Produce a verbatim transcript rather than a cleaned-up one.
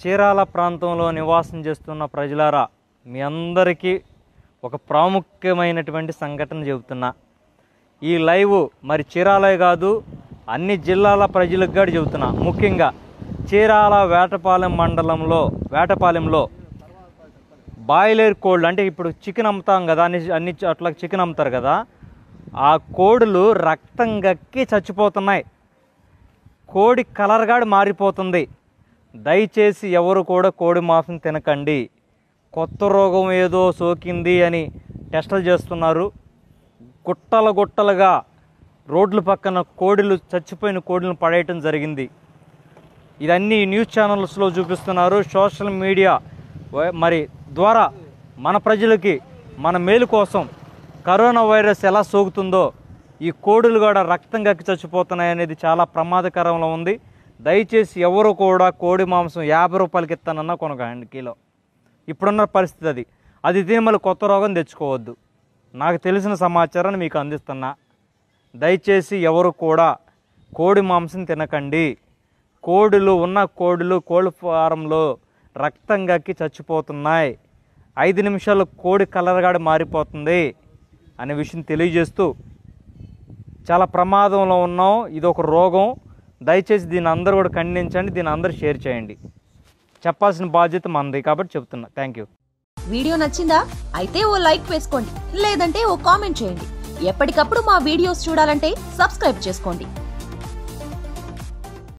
చీరాల ప్రాంతంలో నివాసం చేస్తున్న ప్రజలారా, మీ అందరికీ ఒక ప్రాముఖ్యమైనటువంటి సంఘటన చెబుతున్నా. ఈ లైవ్ మరి చీరాలే కాదు, అన్ని జిల్లాల ప్రజలకు కూడా చెబుతున్నా. ముఖ్యంగా చీరాల వేటపాలెం మండలంలో వేటపాలెంలో బాయిలర్ కోళ్ళు, అంటే ఇప్పుడు చికెన్ అమ్ముతాం కదా, అన్ని అన్ని చోట్ల చికెన్ అమ్ముతారు కదా, ఆ కోడులు రక్తం గక్కి చచ్చిపోతున్నాయి. కోడి కలర్గాడు మారిపోతుంది. దయచేసి ఎవరు కూడా కోడి మాంసం తినకండి. కొత్త రోగం ఏదో సోకింది అని టెస్టులు చేస్తున్నారు. గుట్టల గుట్టలుగా రోడ్ల పక్కన కోడిలు, చచ్చిపోయిన కోడిలను పడేయటం జరిగింది. ఇదన్నీ న్యూస్ ఛానల్స్లో చూపిస్తున్నారు. సోషల్ మీడియా మరి ద్వారా మన ప్రజలకి మన మేలు కోసం కరోనా వైరస్ ఎలా సోకుతుందో ఈ కోడులు కూడా రక్తం గక్కి చచ్చిపోతున్నాయి అనేది చాలా ప్రమాదకరంలో ఉంది. దయచేసి ఎవరు కూడా కోడి మాంసం యాభై రూపాయలకి ఇస్తానన్నా కొనకండి కిలో. ఇప్పుడున్న పరిస్థితి అది అది తిని మళ్ళీ కొత్త రోగం తెచ్చుకోవద్దు. నాకు తెలిసిన సమాచారాన్ని మీకు అందిస్తున్నా. దయచేసి ఎవరు కూడా కోడి మాంసం తినకండి. కోడులు ఉన్న కోడులు కోళ్ళ ఫారంలో రక్తం గక్కి చచ్చిపోతున్నాయి. ఐదు నిమిషాలు కోడి కలర్గాడు మారిపోతుంది అనే విషయం తెలియజేస్తూ చాలా ప్రమాదంలో ఉన్నాం. ఇది ఒక రోగం. దయచేసి దీన్ని అందరూ కూడా ఖండించండి, దీన్ని అందరూ షేర్ చేయండి. చెప్పాల్సిన బాధ్యత మనది కాబట్టి చెప్తున్నా. Thank you. వీడియో నచ్చిందా? అయితే ఓ లైక్ వేసుకోండి, లేదంటే ఓ కామెంట్ చేయండి. ఎప్పటికప్పుడు మా వీడియోస్ చూడాలంటే సబ్స్క్రైబ్ చేసుకోండి.